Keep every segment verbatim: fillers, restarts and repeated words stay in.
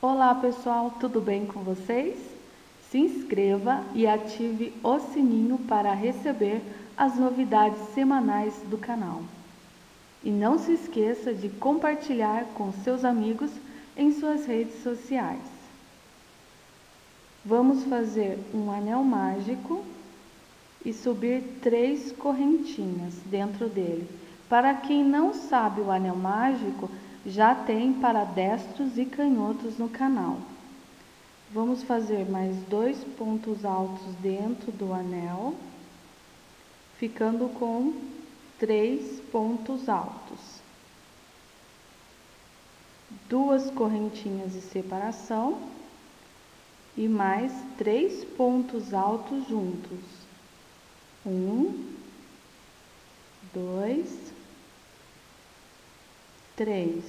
Olá pessoal, tudo bem com vocês? Se inscreva e ative o sininho para receber as novidades semanais do canal. E não se esqueça de compartilhar com seus amigos em suas redes sociais. Vamos fazer um anel mágico e subir três correntinhas dentro dele. Para quem não sabe o anel mágico, já tem para destros e canhotos no canal. Vamos fazer mais dois pontos altos dentro do anel, ficando com três pontos altos. Duas correntinhas de separação e mais três pontos altos juntos. Um, dois, três.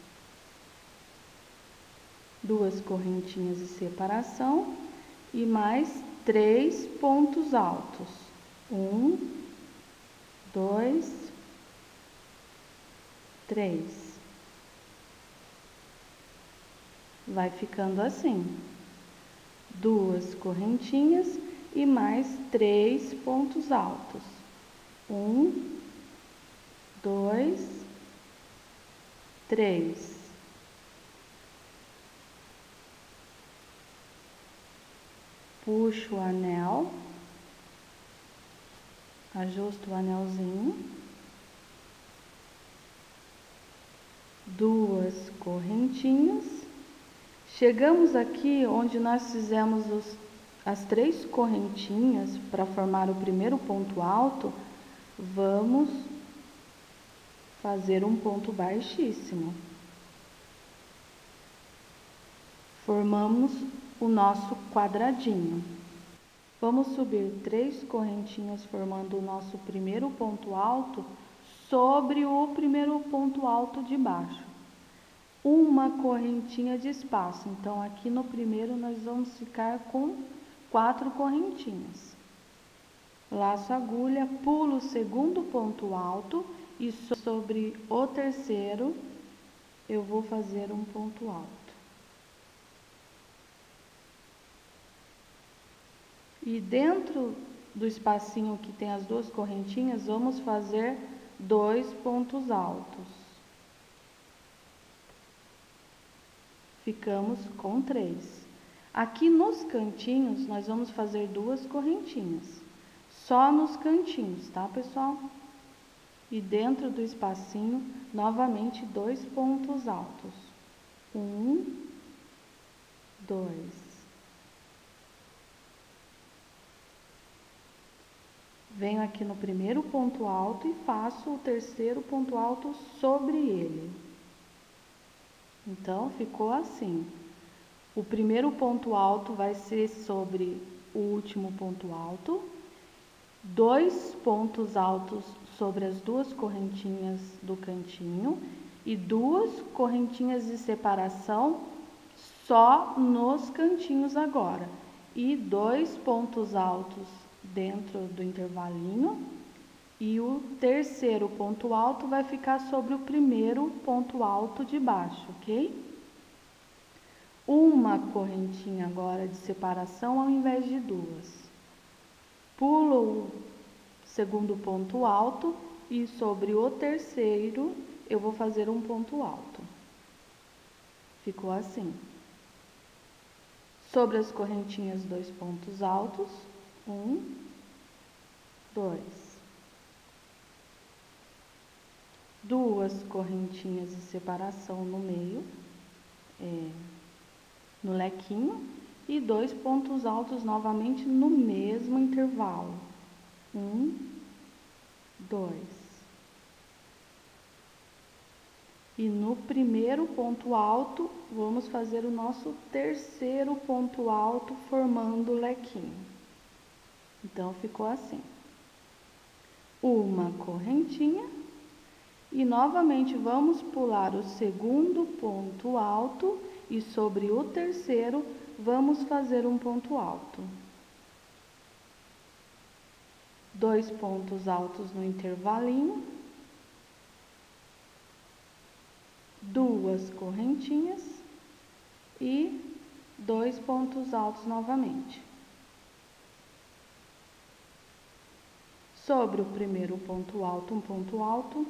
Duas correntinhas de separação e mais três pontos altos. Um, dois, três. Vai ficando assim. Duas correntinhas e mais três pontos altos. Um, dois, três. Puxo o anel, ajusto o anelzinho, duas correntinhas. Chegamos aqui onde nós fizemos os, as três correntinhas para formar o primeiro ponto alto. Vamos fazer um ponto baixíssimo. Formamos o nosso quadradinho. Vamos subir três correntinhas formando o nosso primeiro ponto alto sobre o primeiro ponto alto de baixo. Uma correntinha de espaço. Então, aqui no primeiro nós vamos ficar com quatro correntinhas. Laço a agulha, pulo o segundo ponto alto e sobre o terceiro eu vou fazer um ponto alto. E dentro do espacinho que tem as duas correntinhas, vamos fazer dois pontos altos. Ficamos com três. Aqui nos cantinhos, nós vamos fazer duas correntinhas. Só nos cantinhos, tá, pessoal? E dentro do espacinho, novamente, dois pontos altos. Um, dois. Venho aqui no primeiro ponto alto e faço o terceiro ponto alto sobre ele. Então, ficou assim. O primeiro ponto alto vai ser sobre o último ponto alto. Dois pontos altos sobre as duas correntinhas do cantinho. E duas correntinhas de separação só nos cantinhos agora. E dois pontos altos dentro do intervalinho, e o terceiro ponto alto vai ficar sobre o primeiro ponto alto de baixo, ok? Uma correntinha agora de separação ao invés de duas. Pulo o segundo ponto alto e sobre o terceiro eu vou fazer um ponto alto. Ficou assim. Sobre as correntinhas, dois pontos altos. Um, dois. Duas correntinhas de separação no meio, é, no lequinho, e dois pontos altos novamente no mesmo intervalo. Um, dois. E no primeiro ponto alto, vamos fazer o nosso terceiro ponto alto formando o lequinho. Então, ficou assim. Uma correntinha e novamente vamos pular o segundo ponto alto e sobre o terceiro vamos fazer um ponto alto. Dois pontos altos no intervalinho. Duas correntinhas e dois pontos altos novamente. Sobre o primeiro ponto alto, um ponto alto,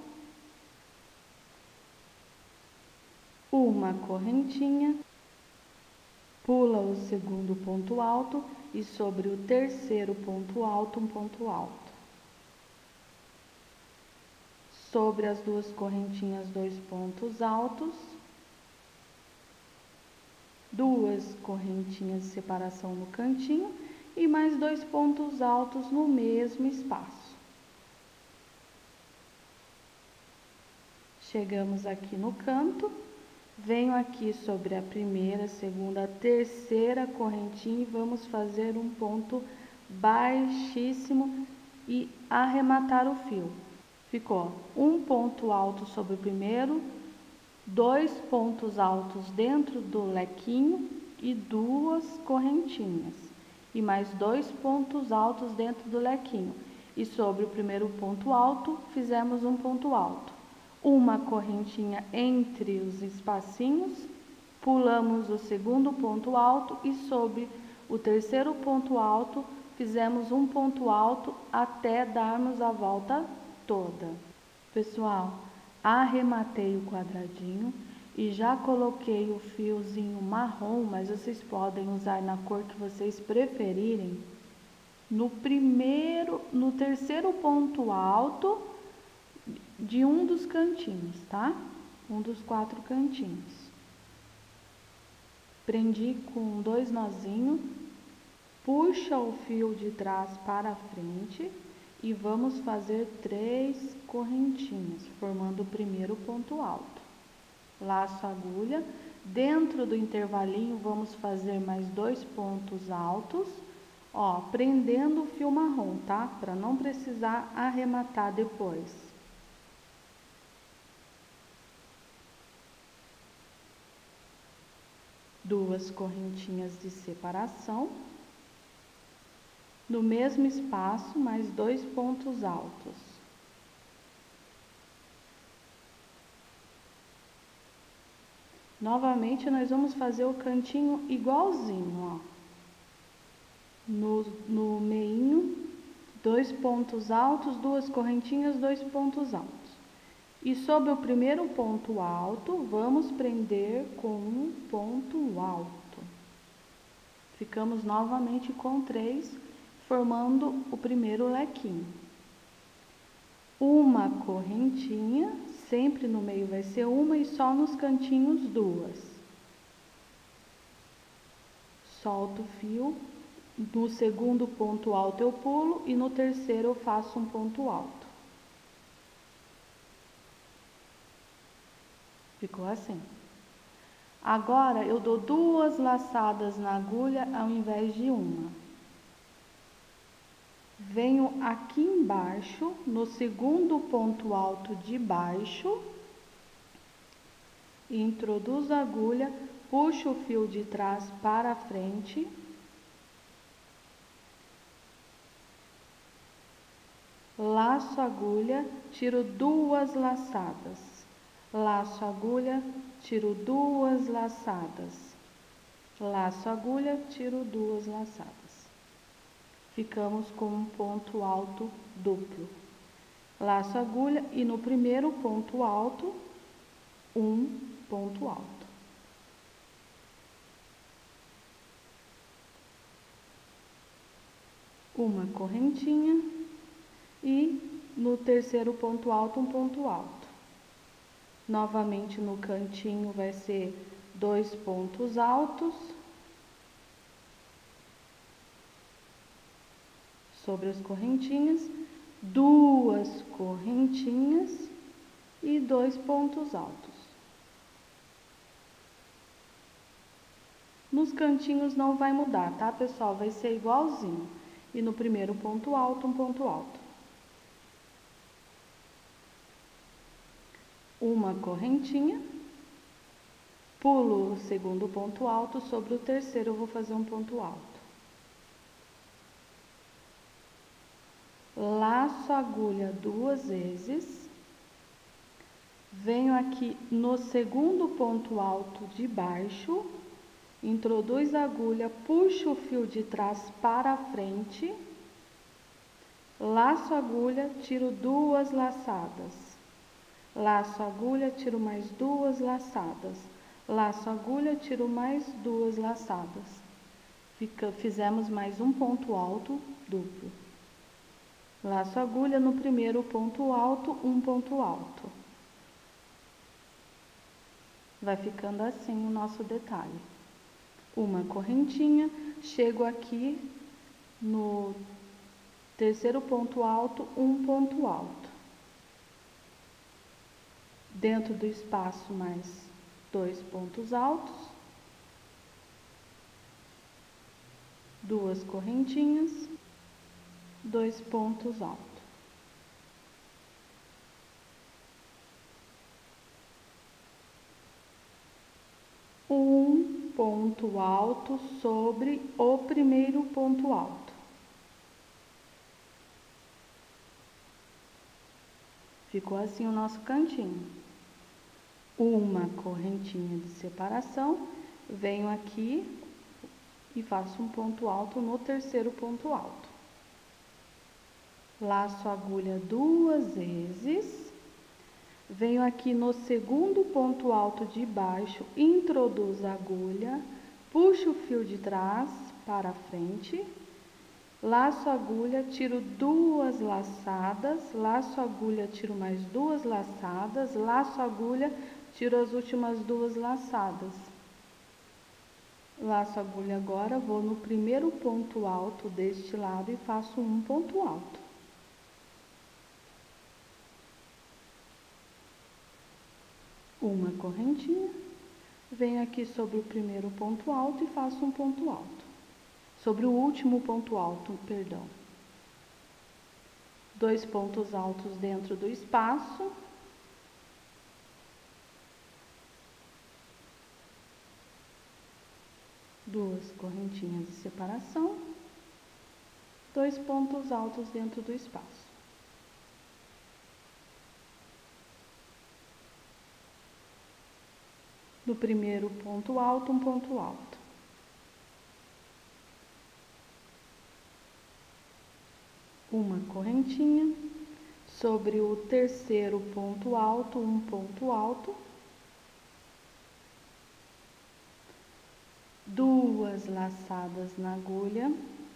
uma correntinha, pula o segundo ponto alto e sobre o terceiro ponto alto, um ponto alto. Sobre as duas correntinhas, dois pontos altos, duas correntinhas de separação no cantinho e mais dois pontos altos no mesmo espaço. Chegamos aqui no canto, venho aqui sobre a primeira, segunda, terceira correntinha e vamos fazer um ponto baixíssimo e arrematar o fio. Ficou um ponto alto sobre o primeiro, dois pontos altos dentro do lequinho e duas correntinhas. E mais dois pontos altos dentro do lequinho. E sobre o primeiro ponto alto, fizemos um ponto alto. Uma correntinha entre os espacinhos, pulamos o segundo ponto alto e sobre o terceiro ponto alto, fizemos um ponto alto até darmos a volta toda. Pessoal, arrematei o quadradinho e já coloquei o fiozinho marrom, mas vocês podem usar na cor que vocês preferirem, no primeiro, no terceiro ponto alto de um dos cantinhos, tá? Um dos quatro cantinhos. Prendi com dois nozinhos, puxa o fio de trás para frente e vamos fazer três correntinhas, formando o primeiro ponto alto. Laço a agulha, dentro do intervalinho vamos fazer mais dois pontos altos, ó, prendendo o fio marrom, tá? Para não precisar arrematar depois. Duas correntinhas de separação, no mesmo espaço, mais dois pontos altos. Novamente, nós vamos fazer o cantinho igualzinho, ó. No, no meinho, dois pontos altos, duas correntinhas, dois pontos altos. E sobre o primeiro ponto alto, vamos prender com um ponto alto. Ficamos novamente com três, formando o primeiro lequinho. Uma correntinha, sempre no meio vai ser uma e só nos cantinhos duas. Solto o fio, no segundo ponto alto eu pulo e no terceiro eu faço um ponto alto. Ficou assim. Agora, eu dou duas laçadas na agulha ao invés de uma. Venho aqui embaixo, no segundo ponto alto de baixo, e introduzo a agulha, puxo o fio de trás para frente. Laço a agulha, tiro duas laçadas. Laço a agulha, tiro duas laçadas. Laço a agulha, tiro duas laçadas. Ficamos com um ponto alto duplo. Laço a agulha e no primeiro ponto alto, um ponto alto. Uma correntinha e no terceiro ponto alto, um ponto alto. Novamente no cantinho vai ser dois pontos altos. Sobre as correntinhas, duas correntinhas e dois pontos altos. Nos cantinhos não vai mudar, tá, pessoal? Vai ser igualzinho. E no primeiro ponto alto, um ponto alto. Uma correntinha, pulo o segundo ponto alto, sobre o terceiro eu vou fazer um ponto alto. Laço a agulha duas vezes, venho aqui no segundo ponto alto de baixo introduz a agulha, puxa o fio de trás para a frente, laço a agulha, tiro duas laçadas, laço a agulha, tiro mais duas laçadas, laço a agulha, tiro mais duas laçadas. Fica, fizemos mais um ponto alto duplo. Laço a agulha no primeiro ponto alto, um ponto alto. Vai ficando assim o nosso detalhe. Uma correntinha, chego aqui no terceiro ponto alto, um ponto alto. Dentro do espaço mais dois pontos altos, duas correntinhas, dois pontos altos. Um ponto alto sobre o primeiro ponto alto. Ficou assim o nosso cantinho. Uma correntinha de separação, venho aqui e faço um ponto alto no terceiro ponto alto. Laço a agulha duas vezes, venho aqui no segundo ponto alto de baixo, introduzo a agulha, puxo o fio de trás para a frente, laço a agulha, tiro duas laçadas, laço a agulha, tiro mais duas laçadas, laço a agulha, tiro as últimas duas laçadas. Laço a agulha agora, vou no primeiro ponto alto deste lado e faço um ponto alto. Uma correntinha, venho aqui sobre o primeiro ponto alto e faço um ponto alto. Sobre o último ponto alto, perdão. Dois pontos altos dentro do espaço. Duas correntinhas de separação. Dois pontos altos dentro do espaço. No primeiro ponto alto, um ponto alto. Uma correntinha, sobre o terceiro ponto alto, um ponto alto. Duas laçadas na agulha.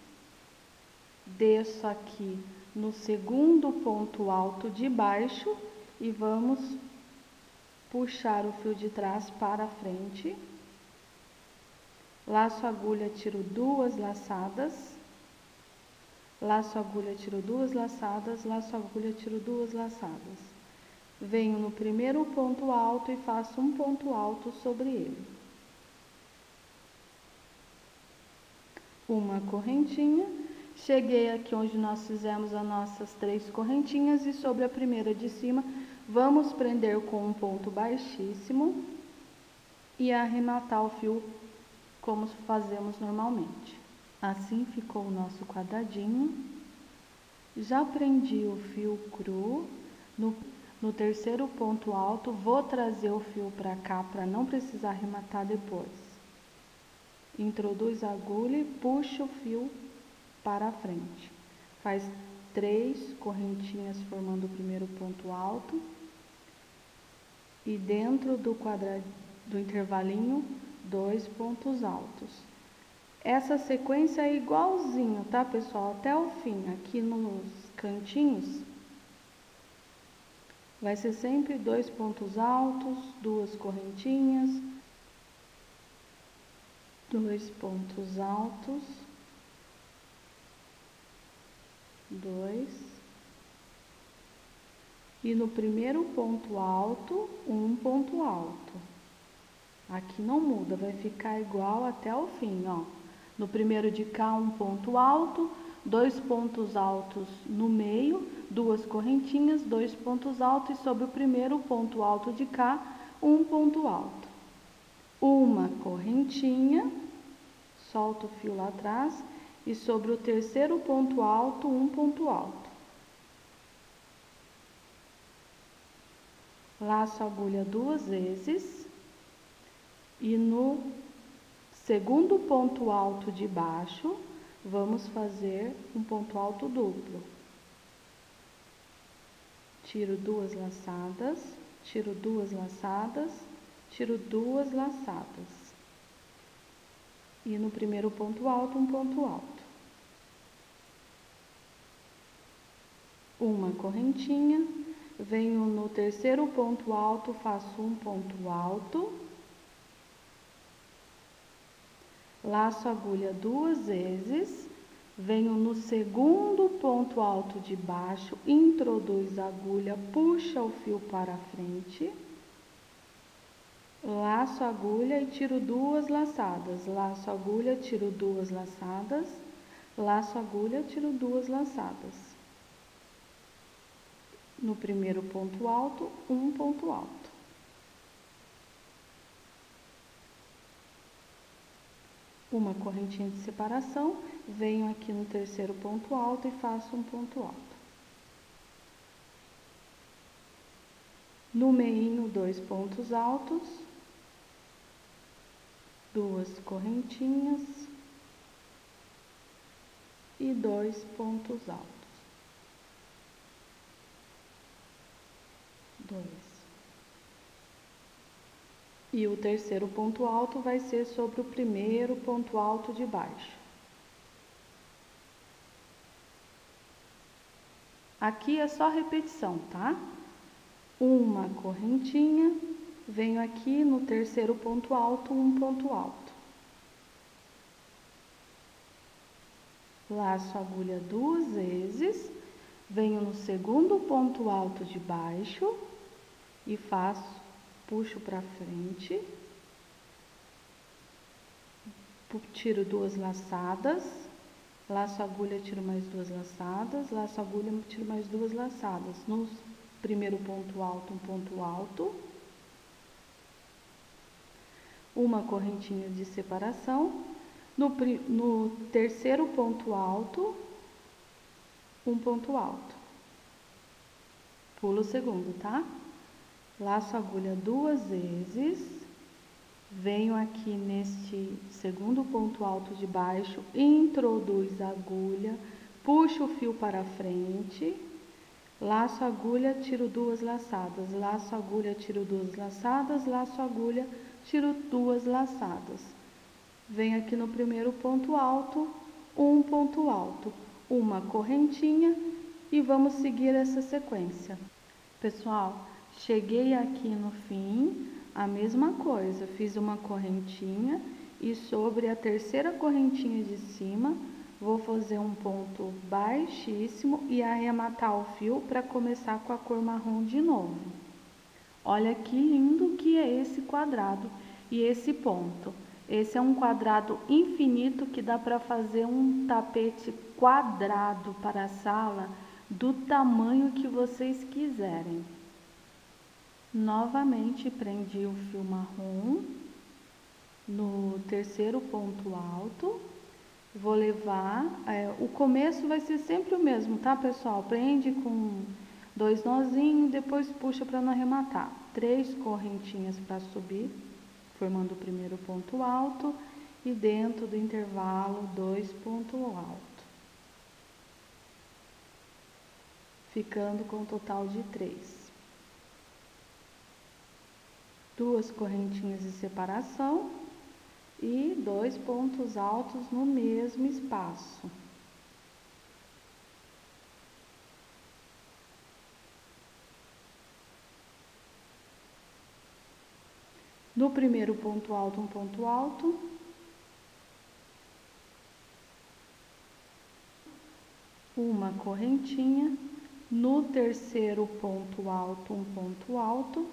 Desço aqui no segundo ponto alto de baixo e vamos puxar o fio de trás para a frente. Laço a agulha, tiro duas laçadas. Laço a agulha, tiro duas laçadas, laço a agulha, tiro duas laçadas. Venho no primeiro ponto alto e faço um ponto alto sobre ele. Uma correntinha. Cheguei aqui onde nós fizemos as nossas três correntinhas e sobre a primeira de cima, vamos prender com um ponto baixíssimo e arrematar o fio como fazemos normalmente. Assim ficou o nosso quadradinho. Já prendi o fio cru no, no terceiro ponto alto, vou trazer o fio para cá para não precisar arrematar depois. Introduz a agulha e puxa o fio para a frente. Faz três correntinhas formando o primeiro ponto alto e dentro do quadrado do intervalinho, dois pontos altos. Essa sequência é igualzinho, tá, pessoal? Até o fim, aqui nos cantinhos, vai ser sempre dois pontos altos, duas correntinhas, dois pontos altos, dois, e no primeiro ponto alto, um ponto alto. Aqui não muda, vai ficar igual até o fim, ó. No primeiro de cá, um ponto alto, dois pontos altos no meio, duas correntinhas, dois pontos altos e sobre o primeiro ponto alto de cá, um ponto alto. Uma correntinha, solto o fio lá atrás e sobre o terceiro ponto alto, um ponto alto. Laço a agulha duas vezes e no Segundo ponto alto de baixo, vamos fazer um ponto alto duplo. Tiro duas laçadas, tiro duas laçadas, tiro duas laçadas. E no primeiro ponto alto, um ponto alto. Uma correntinha, venho no terceiro ponto alto, faço um ponto alto. Laço a agulha duas vezes, venho no segundo ponto alto de baixo, introduz a agulha, puxa o fio para frente, laço a agulha e tiro duas laçadas, laço a agulha, tiro duas laçadas, laço a agulha, tiro duas laçadas. No primeiro ponto alto, um ponto alto. Uma correntinha de separação, venho aqui no terceiro ponto alto e faço um ponto alto. No meinho, dois pontos altos, duas correntinhas e dois pontos altos. Dois. E o terceiro ponto alto vai ser sobre o primeiro ponto alto de baixo. Aqui é só repetição, tá? Uma correntinha, venho aqui no terceiro ponto alto, um ponto alto. Laço a agulha duas vezes, venho no segundo ponto alto de baixo e faço, puxo para frente, tiro duas laçadas, laço a agulha, tiro mais duas laçadas, laço a agulha, tiro mais duas laçadas. No primeiro ponto alto, um ponto alto, uma correntinha de separação. No, no terceiro ponto alto, um ponto alto. Pulo o segundo, tá? Laço a agulha duas vezes, venho aqui neste segundo ponto alto de baixo, introduz a agulha, puxo o fio para frente, laço a agulha, tiro duas laçadas, laço a agulha, tiro duas laçadas, laço a agulha, tiro duas laçadas. Venho aqui no primeiro ponto alto, um ponto alto, uma correntinha e vamos seguir essa sequência. Pessoal, cheguei aqui no fim, a mesma coisa, fiz uma correntinha e sobre a terceira correntinha de cima, vou fazer um ponto baixíssimo e arrematar o fio para começar com a cor marrom de novo. Olha que lindo que é esse quadrado e esse ponto. Esse é um quadrado infinito que dá para fazer um tapete quadrado para a sala do tamanho que vocês quiserem. Novamente prendi o fio marrom no terceiro ponto alto. Vou levar, é, o começo vai ser sempre o mesmo, tá, pessoal? Prende com dois nozinhos, depois puxa para não arrematar. Três correntinhas para subir, formando o primeiro ponto alto e dentro do intervalo dois pontos altos, ficando com um total de três. Duas correntinhas de separação e dois pontos altos no mesmo espaço. No primeiro ponto alto, um ponto alto. Uma correntinha. No terceiro ponto alto, um ponto alto.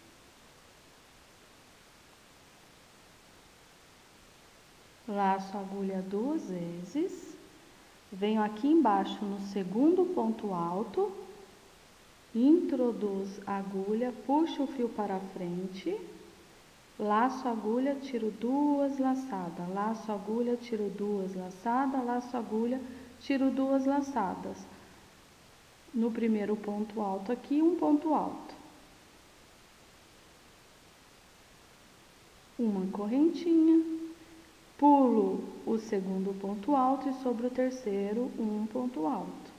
Laço a agulha duas vezes, venho aqui embaixo no segundo ponto alto, introduz a agulha, puxo o fio para frente, laço a agulha, tiro duas laçadas, laço a agulha, tiro duas laçadas, laço a agulha, tiro duas laçadas. No primeiro ponto alto aqui, um ponto alto. Uma correntinha. Pulo o segundo ponto alto e sobre o terceiro um ponto alto.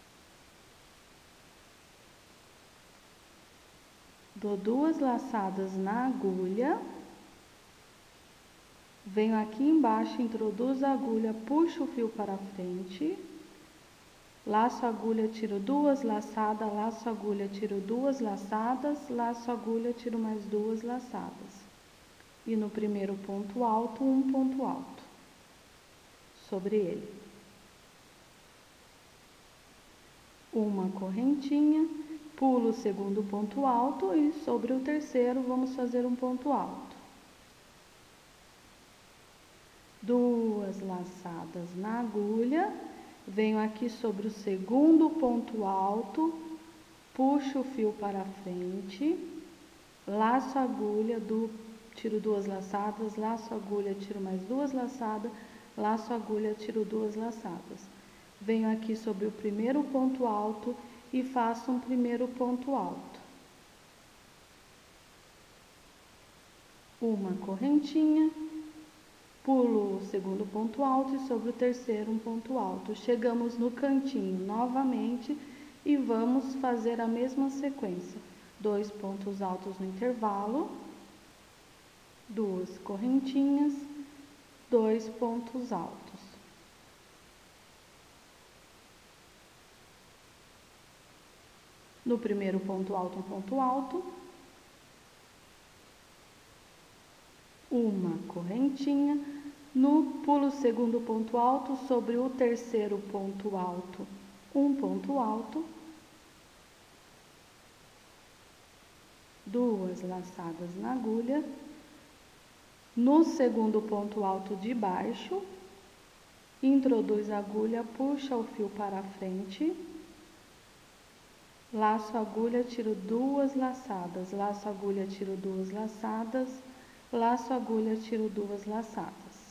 Dou duas laçadas na agulha, venho aqui embaixo, introduzo a agulha, puxo o fio para frente, laço a agulha, tiro duas laçadas, laço a agulha, tiro duas laçadas, laço a agulha, tiro mais duas laçadas. E no primeiro ponto alto, um ponto alto sobre ele. Uma correntinha, pulo o segundo ponto alto e sobre o terceiro vamos fazer um ponto alto. Duas laçadas na agulha, venho aqui sobre o segundo ponto alto, puxo o fio para frente, laço a agulha, do, tiro duas laçadas, laço a agulha, tiro mais duas laçadas, laço a agulha, tiro duas laçadas. Venho aqui sobre o primeiro ponto alto e faço um primeiro ponto alto. Uma correntinha, pulo o segundo ponto alto e sobre o terceiro um ponto alto. Chegamos no cantinho novamente e vamos fazer a mesma sequência. Dois pontos altos no intervalo, duas correntinhas, dois pontos altos. No primeiro ponto alto, um ponto alto, uma correntinha, no pulo segundo ponto alto, sobre o terceiro ponto alto, um ponto alto, duas laçadas na agulha, no segundo ponto alto de baixo, introduz a agulha, puxa o fio para frente, laço a agulha, tiro duas laçadas, laço a agulha, tiro duas laçadas, laço a agulha, tiro duas laçadas.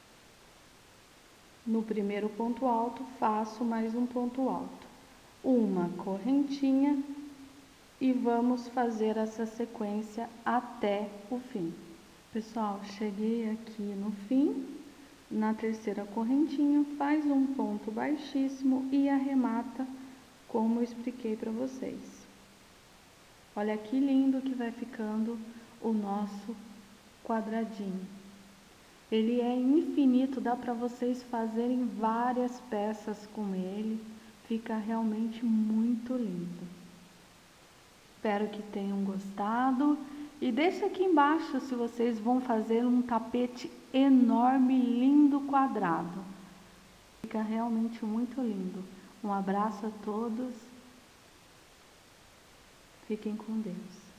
No primeiro ponto alto, faço mais um ponto alto, uma correntinha e vamos fazer essa sequência até o fim. Pessoal, cheguei aqui no fim, na terceira correntinha, faz um ponto baixíssimo e arremata como eu expliquei para vocês. Olha que lindo que vai ficando o nosso quadradinho. Ele é infinito, dá para vocês fazerem várias peças com ele, fica realmente muito lindo. Espero que tenham gostado e deixa aqui embaixo se vocês vão fazer um tapete enorme, lindo, quadrado. Fica realmente muito lindo. Um abraço a todos. Fiquem com Deus.